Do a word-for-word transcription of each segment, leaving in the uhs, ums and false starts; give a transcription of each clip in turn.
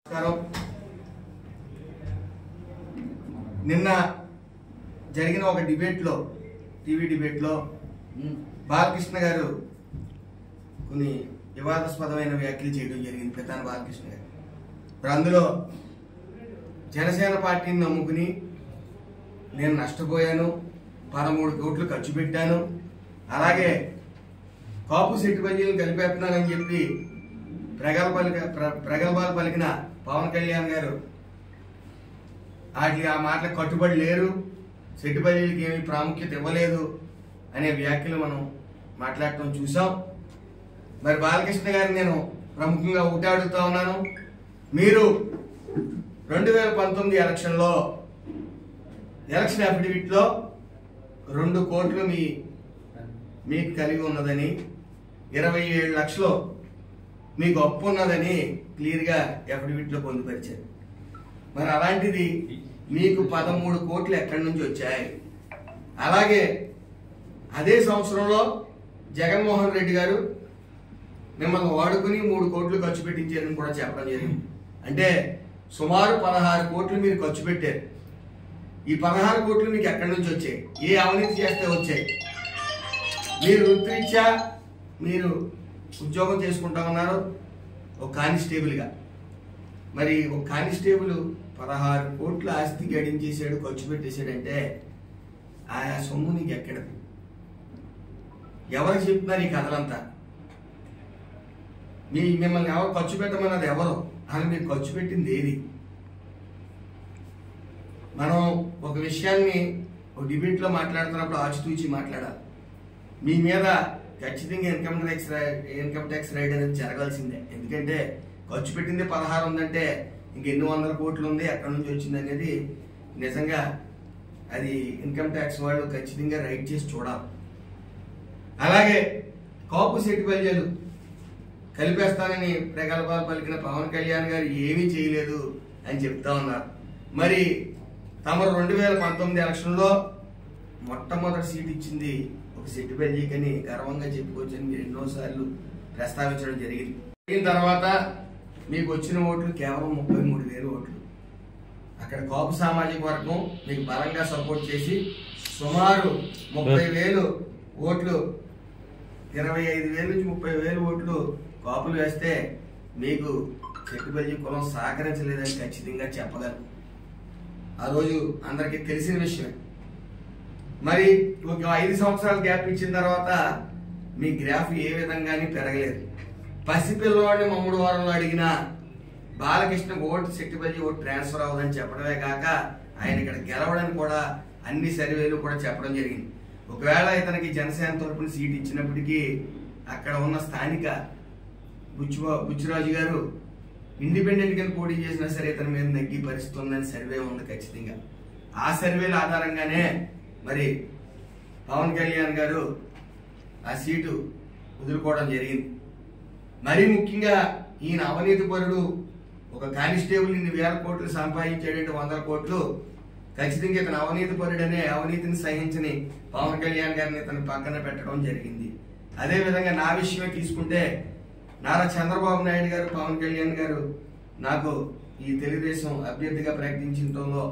నిన్న జరిగిన ఒక డిబేట్ లో టీవీ డిబేట్ లో బాలకృష్ణ గారు కొన్ని వివాదాస్పదమైన వ్యాఖ్యలు చేయడం జరిగింది. పెద్దాన బాలకృష్ణ గారు ఇప్పుడు అందులో జనసేన పార్టీని నమ్ముకుని నేను నష్టపోయాను, పదమూడు కోట్లు ఖర్చు పెట్టాను, అలాగే కాపు సెట్టు బజ్జీలను కలిపేస్తున్నానని చెప్పి ప్రగల్భ ప్రగల్భాలు పలికిన పవన్ కళ్యాణ్ గారు వాటి ఆ మాటలకు కట్టుబడి లేరు, సెట్టు బజ్జీలకి ఏమీ ప్రాముఖ్యత ఇవ్వలేదు అనే వ్యాఖ్యలు మనం మాట్లాడటం చూసాం. మరి బాలకృష్ణ గారిని నేను ప్రముఖంగా ఒకటి అడుగుతా ఉన్నాను, మీరు రెండు వేల పంతొమ్మిది ఎలక్షన్లో ఎలక్షన్ అఫిడవిట్ లో రెండు కోట్లు మీ మీకు కలిగి ఉన్నదని, ఇరవై ఏడు లక్షలు మీకు అప్పు ఉన్నదని క్లియర్ గా అఫిడవిట్ లో పొందుపరిచారు. మరి అలాంటిది మీకు పదమూడు కోట్లు ఎక్కడి నుంచి వచ్చాయి? అలాగే అదే సంవత్సరంలో జగన్మోహన్ రెడ్డి గారు మిమ్మల్ని వాడుకుని మూడు కోట్లు ఖర్చు పెట్టించారని కూడా చెప్పడం జరిగింది. అంటే సుమారు పదహారు కోట్లు మీరు ఖర్చు పెట్టారు. ఈ పదహారు కోట్లు మీకు ఎక్కడి నుంచి వచ్చాయి? ఏ అవినీతి చేస్తే వచ్చాయి? మీరు వృత్తిరీత్యా మీరు ఉద్యోగం చేసుకుంటా ఉన్నారు ఒక కానిస్టేబుల్ గా. మరి ఒక కానిస్టేబుల్ పదహారు కోట్ల ఆస్తి గడించేసాడు, ఖర్చు పెట్టేశాడంటే ఆయా సొమ్ము నీకు ఎక్కడది? ఎవరికి చెప్తున్నారు ఈ కథలంతా? మీ మిమ్మల్ని ఎవరు ఖర్చు పెట్టమన్నది ఎవరు? అని మీరు ఖర్చు పెట్టింది ఏది? మనం ఒక విషయాన్ని ఒక డిబేట్ లో మాట్లాడుతున్నప్పుడు ఆచితూచి మాట్లాడాలి. మీ మీద ఖచ్చితంగా income tax income tax raid అనేది జరగాల్సిందే. ఎందుకంటే ఖర్చు పెట్టింది పదహారు ఉందంటే ఇంకెన్ని వందల కోట్లు ఉంది, ఎక్కడి నుంచి వచ్చింది అనేది నిజంగా అది ఇన్కమ్ ట్యాక్స్ వాళ్ళు ఖచ్చితంగా రైడ్ చేసి చూడాలి. అలాగే కాపు సెట్టు బజ్జీలు కలిపేస్తానని ప్రగల్భాలు పలికిన పవన్ కళ్యాణ్ గారు ఏమీ చేయలేదు అని చెప్తా ఉన్నారు. మరి తమరు రెండు వేల పంతొమ్మిది ఎలక్షన్ లో మొట్టమొదటి సీట్ ఇచ్చింది ఒక సెట్టు బజ్జీకని గర్వంగా చెప్పుకోవచ్చని మీరు ఎన్నోసార్లు ప్రస్తావించడం జరిగింది. దీని తర్వాత మీకు వచ్చిన ఓట్లు కేవలం ముప్పై మూడు వేలు ఓట్లు. అక్కడ కాపు సామాజిక వర్గం మీకు బలంగా సపోర్ట్ చేసి సుమారు ముప్పై వేలు ఓట్లు, ఇరవై ఐదు వేల నుంచి ముప్పై వేలు ఓట్లు కాపులు వేస్తే మీకు సెట్టు బజ్జీ కులం సహకరించలేదని ఖచ్చితంగా చెప్పగలను. ఆ రోజు అందరికీ తెలిసిన విషయం. మరి ఒక ఐదు సంవత్సరాలు గ్యాప్ ఇచ్చిన తర్వాత మీ గ్రాఫ్ ఏ విధంగానే పెరగలేదు. పసిపిల్లవాడిని మమ్ముడు వారంలో అడిగిన బాలకృష్ణ ఓటు సెట్టు బజ్జీ ఓటు ట్రాన్స్ఫర్ అవ్వదని చెప్పడమే కాక ఆయన ఇక్కడ గెలవడానికి కూడా అన్ని సర్వేలు కూడా చెప్పడం జరిగింది. ఒకవేళ ఇతనికి జనసేన తరపున సీట్ ఇచ్చినప్పటికీ అక్కడ ఉన్న స్థానిక బుచ్చు బుచ్చిరాజు గారు ఇండిపెండెంట్ గా పోటీ చేసినా సరే ఇతని మీద నగ్గి పరిస్థితి ఉందని సర్వే ఉంది ఖచ్చితంగా. ఆ సర్వేల ఆధారంగానే మరి పవన్ కళ్యాణ్ గారు ఆ సీటు వదులుకోవడం జరిగింది. మరీ ముఖ్యంగా ఈయన అవినీతి పరుడు, ఒక కానిస్టేబుల్ ఇన్ని వేల కోట్లు సంపాదించాడంటే వందల కోట్లు, ఖచ్చితంగా ఇతను అవినీతి పరుడనే అవినీతిని సహించని పవన్ కళ్యాణ్ గారిని ఇతను పక్కన పెట్టడం జరిగింది. అదే విధంగా నా విషయమే తీసుకుంటే నారా చంద్రబాబు నాయుడు గారు పవన్ కళ్యాణ్ గారు నాకు ఈ తెలుగుదేశం అభ్యర్థిగా ప్రకటించడంలో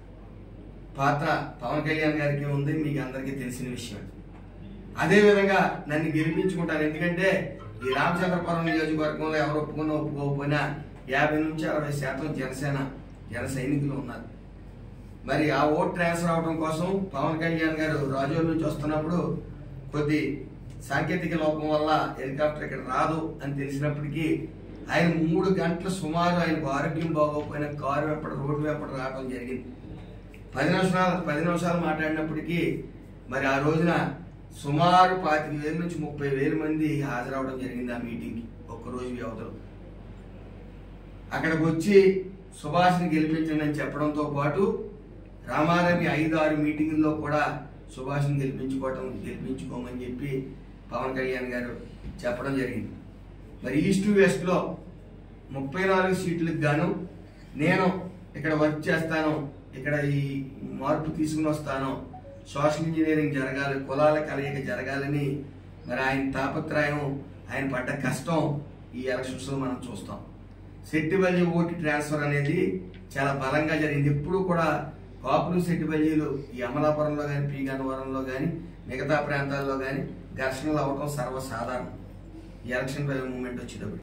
పాత్ర పవన్ కళ్యాణ్ గారికి ఉంది, మీకు అందరికీ తెలిసిన విషయం. అదే విధంగా నన్ను గెలిపించుకుంటారు. ఎందుకంటే ఈ రామచంద్రపురం నియోజకవర్గంలో ఎవరు ఒప్పుకున్నా ఒప్పుకోకపోయినా యాభై నుంచి అరవై శాతం జనసేన జన సైనికులు ఉన్నారు. మరి ఆ ఓట్ ట్రాన్స్ఫర్ అవడం కోసం పవన్ కళ్యాణ్ గారు రాజోల నుంచి వస్తున్నప్పుడు కొద్ది సాంకేతిక లోపం వల్ల హెలికాప్టర్ ఇక్కడ రాదు అని తెలిసినప్పటికీ ఆయన మూడు గంటలు సుమారు ఆయనకు ఆరోగ్యం బాగోకపోయినా కారు వెంపడ రోడ్డు వెంపడ రావడం జరిగింది. పది నిమిషాలు పది నిమిషాలు మాట్లాడినప్పటికీ మరి ఆ రోజున సుమారు పాతిక వేల నుంచి ముప్పై వేల మంది హాజరవడం జరిగింది ఆ మీటింగ్కి ఒక్కరోజు వ్యవధిలో. అక్కడికి వచ్చి సుభాష్ని గెలిపించండి అని చెప్పడంతో పాటు రామారామి ఐదు ఆరు మీటింగుల్లో కూడా సుభాష్ని గెలిపించుకోవటం గెలిపించుకోమని చెప్పి పవన్ కళ్యాణ్ గారు చెప్పడం జరిగింది. మరి ఈస్ట్ వెస్ట్ లో ముప్పై నాలుగు సీట్లకు గాను నేను ఇక్కడ వర్క్ చేస్తాను, ఇక్కడ ఈ మార్పు తీసుకుని వస్తాను, సోషల్ ఇంజనీరింగ్ జరగాలి, కులాల కలయిక జరగాలని మరి ఆయన తాపత్రయం, ఆయన పడ్డ కష్టం ఈ ఎలక్షన్స్ లో మనం చూస్తాం. సెట్టిబల్జీ ఓటు ట్రాన్స్ఫర్ అనేది చాలా బలంగా జరిగింది. ఎప్పుడు కూడా కాపులు సెట్టిబల్జీలు ఈ అమలాపురంలో కానీ పి గన్నవరంలో కానీ మిగతా ప్రాంతాల్లో కానీ ఘర్షణలు అవటం సర్వసాధారణం ఈ ఎలక్షన్ మూమెంట్ వచ్చేటప్పుడు.